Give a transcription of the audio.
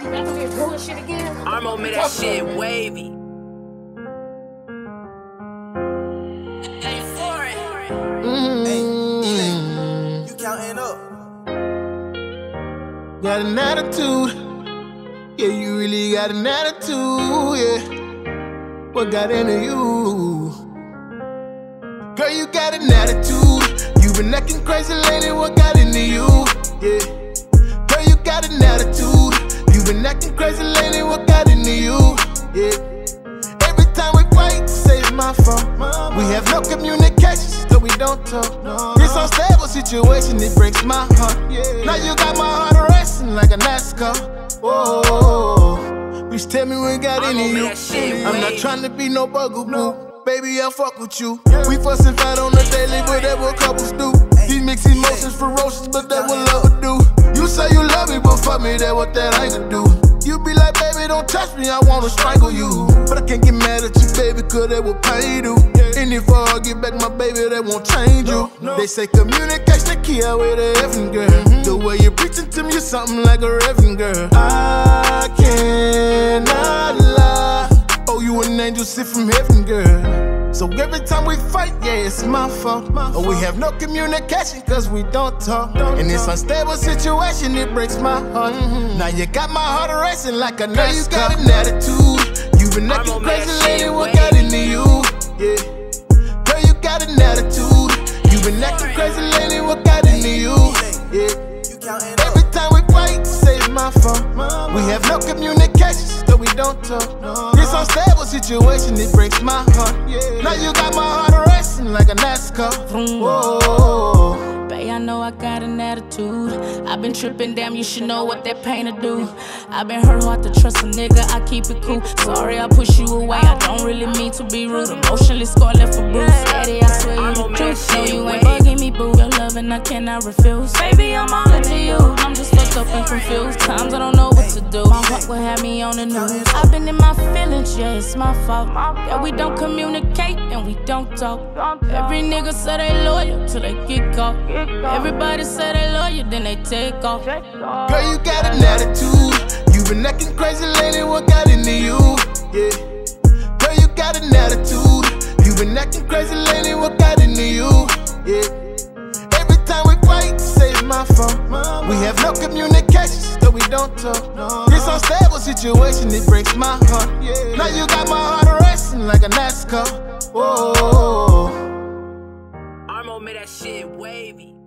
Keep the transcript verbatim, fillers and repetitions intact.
You back on this bullshit again? I'm gonna make that shit wavy. Mm-hmm. Hey, Elaine, you counting up. Got an attitude. Yeah, you really got an attitude, yeah. What got into you? Girl, you got an attitude. You been acting crazy lately, what got into you? Yeah. Girl, you got an attitude. You been acting crazy lately, what got into you? Yeah. Every time we fight, say it's my fault. We have no communication, so we don't talk. This unstable situation, it breaks my heart. Now you got my heart racing like a NASCAR. Whoa, please tell me what got into you. I'm not trying to be no bugaboo. Baby, I fuck with you. We fuss and fight on the daily, but that what couples do. These mixed emotions ferocious, but that what love would do. You say you love me, but fuck me, that what that anger do. You be like, baby, don't touch me, I wanna strangle you. But I can't get mad at you, baby, cause that will pain you. And if I get back my baby, that won't change you. They say communication the key, I with a effing girl. The way you preaching to me, you're something like a reverend girl. I cannot lie. Oh, you an angel sent from heaven, girl. So every time we fight, yeah, it's my fault. Oh, we have no communication cause we don't talk. In this unstable situation, it breaks my heart. Now you got my heart racing like a NASCAR. You got an attitude. You been acting crazy lately, what got into you? Yeah. Girl, you got an attitude. You been acting crazy lately, what got into you? Yeah. Every time we fight, say it's my fault. We have no communication, so we don't talk. This unstable situation, it breaks my heart. Now you got my heart racing like a NASCAR. Whoa. Babe, I know I got an attitude. I've been tripping, damn, you should know what that pain to do. I've been hurt hard to trust a nigga, I keep it cool. Sorry I push you away, I don't really mean to be rude. Emotionally scarred, left for bruise. Steady, I swear you the truth. No, you ain't bugging me, boo. Your loving I cannot refuse. Baby, I'm all into you. I'm just fucked up and confused. Times I don't know what to do. My heart will have me on the news. I've been in my feelings, yeah, it's my fault. Yeah, we don't communicate and we don't talk. Every nigga say they loyal till they get caught. Everybody say they love you, then they take off. Girl, you got an attitude. You been acting crazy lately, what got into you? Yeah. Girl, you got an attitude. You been acting crazy lately, what got into you? Yeah. Every time we fight, say it's my fault. We have no communication, so we don't talk. This unstable situation, it breaks my heart. Now you got my heart racing like a NASCAR. Whoa. I'm gonna make that shit wavy.